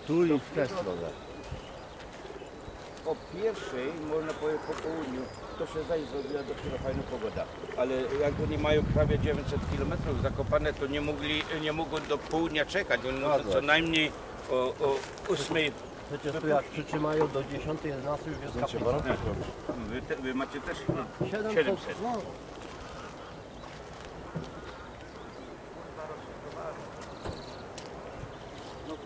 Tu i w tę stronę. O pierwszej, można powiedzieć po południu, to się zaś zrobiła dopiero fajna pogoda. Ale jak oni mają prawie 900 km zakopane, to nie mogą do południa czekać. Oni muszą co najmniej o 8. Przecież tu jak przytrzymają do 10, 11 już jest kaplica. Wy macie też 700. 700. No,